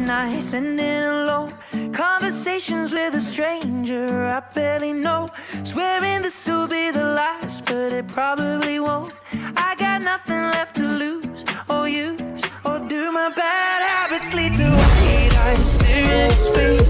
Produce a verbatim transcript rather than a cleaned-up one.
nights ending alone, conversations with a stranger I barely know, swearing this will be the last, but it probably won't. I got nothing left to lose or use, or do my bad habits lead to hate? I stare into space,